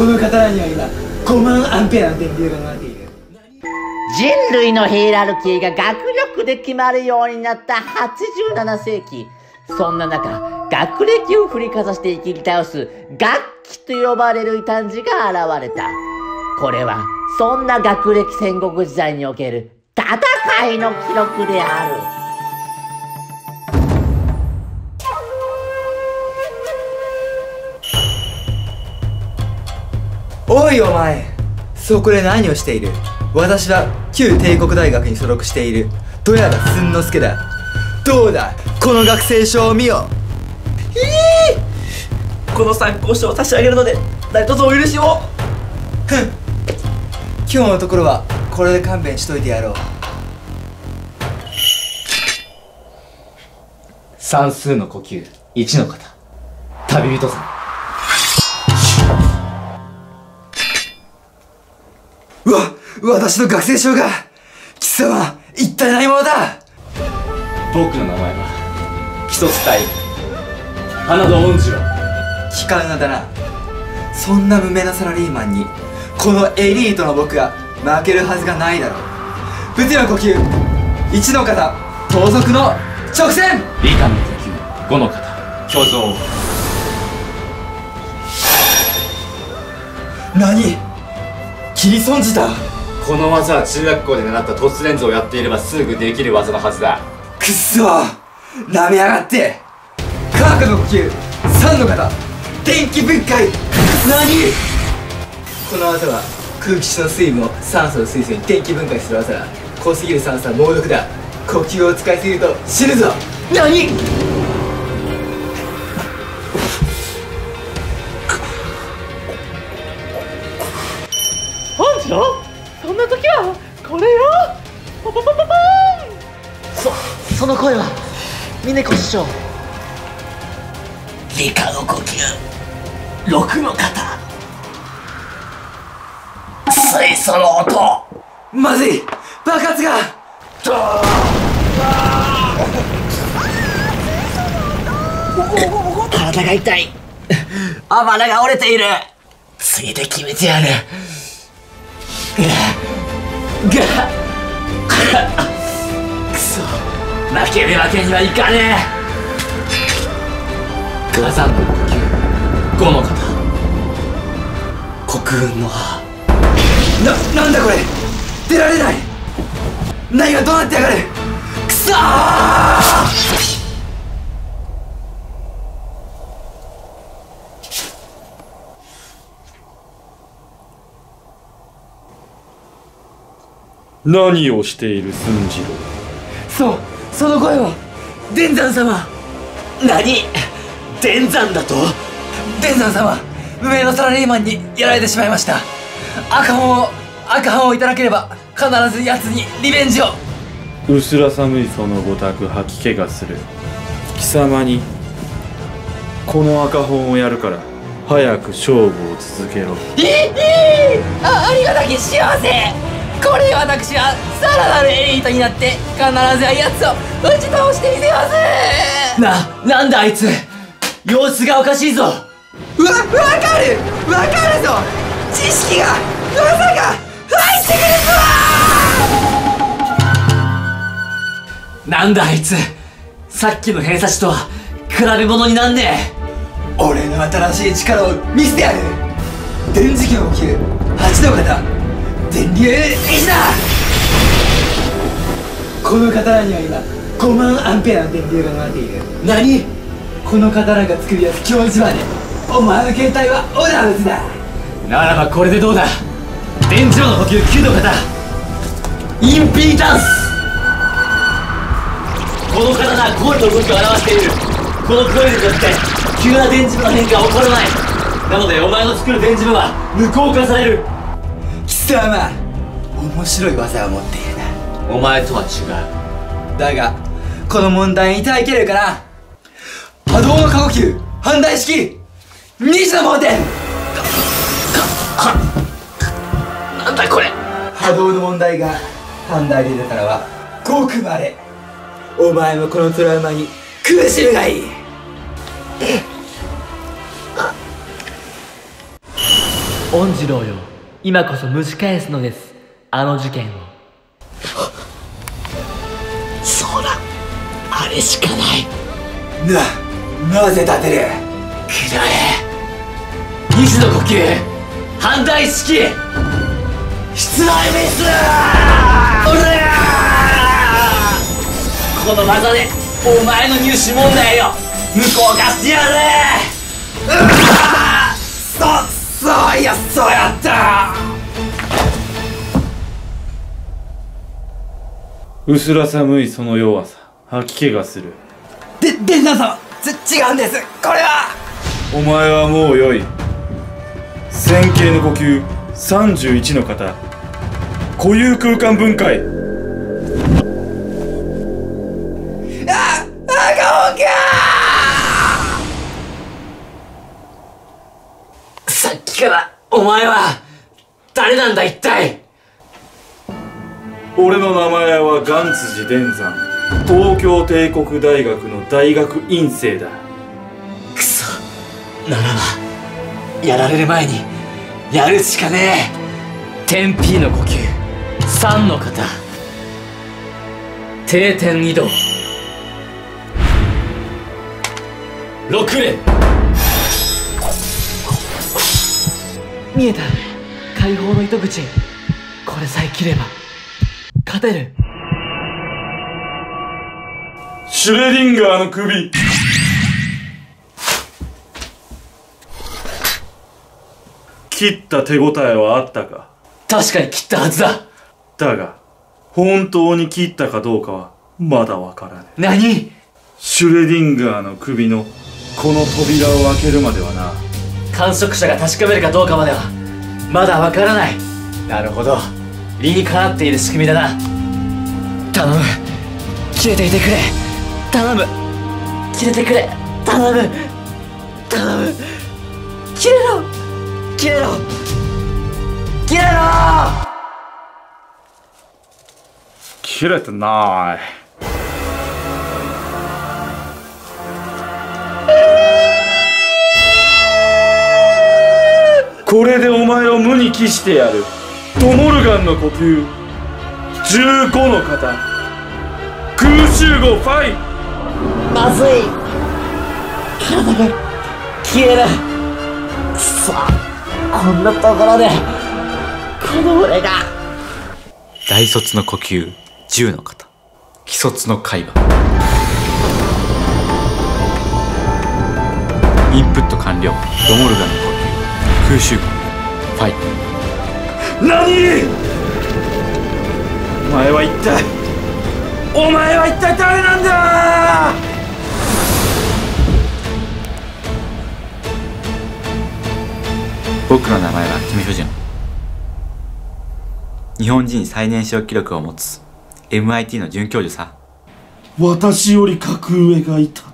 この刀には今5万アンペアの電流が回っている。 人類のヒエラルキーが学力で決まるようになった87世紀。そんな中、学歴を振りかざして生き倒す学期と呼ばれる異端児が現れた。これはそんな学歴戦国時代における戦いの記録である。 おいお前、そこで何をしている？私は旧帝国大学に所属している豊田寸之助だ。どうだ、この学生証を見よ。 この参考書を差し上げるので何卒お許しを。 ふん、今日のところはこれで勘弁しといてやろう。算数の呼吸1の方、旅人さん。うわ、私の学生証が。貴様、一体何者だ？ 僕の名前は木曽伝花戸恩次郎。 機関だな。そんな無名なサラリーマンにこのエリートの僕が負けるはずがないだろう。物の呼吸1の方、盗賊の直線。 理科の呼吸5の方、巨像。 何？切り損じた。 この技は中学校で習った凸レンズをやっていればすぐできる技のはずだ。 くっそー、なめやがって。科学の呼吸3の方、電気分解。何？この技は空気中の水分を酸素と水素に電気分解する技だ。濃すぎる酸素は猛毒だ。呼吸を使いすぎると死ぬぞ。何？ 本次郎、そんな時はこれよ。ポポポポポーン。その声は峰子師匠。理科の呼吸6の方、水素の音。 まずい、爆発が。 体が痛い。あばらが折れている。次で決めてやる。くそ、負けるわけにはいかねえ。火山の呼吸5の方、国運の歯。 なんだこれ、出られない。何がどうなってやがる。くそー。 何をしている寸次郎。 その声は伝山様。 何？伝山だと？ 伝山様、無名のサラリーマンにやられてしまいました。赤本をいただければ必ず奴にリベンジを。 薄ら寒いそのごたく吐き気がする。貴様にこの赤本をやるから早く勝負を続けろ。 ありがたき幸せ。これで私はさらなるエリートになって必ずや奴を打ち倒してみせます。 なんだあいつ、様子がおかしいぞ。 わかるぞ。知識が技が入ってくるぞ。 なんだあいつ、さっきの偏差値とは比べ物になんねえ。 俺の新しい力を見せてやる。電磁気の呼吸8の方、電流石だ。この刀には今5万アンペアの電流が回っている。 何？ この刀が作り出す強磁場でお前の携帯はオダウズだ。 ならばこれでどうだ。電磁場の呼吸9の方、インピーダンス。この刀は声の動きを表している。この声によって急な電磁場の変化は起こらない。なのでお前の作る電磁場は無効化される。 貴様、面白い技を持っているな。 お前とは違う。 だがこの問題に耐えきれるかな。波動の過呼吸反対式2の盲点。 なんだこれ。 波動の問題が反対で出たのはごくまれ。お前もこのトラウマに苦しむがいい。 恩次郎よ、今こそ蒸し返すのです、あの事件を。 そうだ、あれしかない。なぜ立てる。くらえ。二次の呼吸反対式室内ミス。この技でお前の入試問題を無効化してやる。いや、そうやった。 薄ら寒いその弱さ、吐き気がする。 伝さん様、違うんです、これは。 お前はもうよい。線形の呼吸31の型、固有空間分解。 さっきからお前は誰なんだ一体。 俺の名前は元辻伝山、東京帝国大学の大学院生だ。 くそ、ならばやられる前にやるしかねえ。天 P の呼吸3の型、定点移動6連。 見えた、解放の糸口。これさえ切れば勝てる。 シュレディンガーの首。切った手応えはあったか。 確かに切ったはずだ。 だが本当に切ったかどうかはまだわからない。 何。 シュレディンガーの首のこの扉を開けるまではな。 観測者が確かめるかどうかまではまだわからない。なるほど、理にかなっている仕組みだな。頼む、切れていてくれ。頼む、切れてくれ。頼む、頼む、切れろ、切れろ、切れろ。 切れてない。これでお前を無に帰してやる。ドモルガンの呼吸15の型、空集合ファイ。 まずい、体が消える。くそ、こんなところでこの俺が。 大卒の呼吸10の型、既卒の海馬。インプット完了。ドモルガンの呼吸空集合ファイ。 何？お前は一体誰なんだ？ 僕の名前はキム・ヒョジュン。日本人最年少記録を持つ MIT の准教授さ。 私より格上がいた。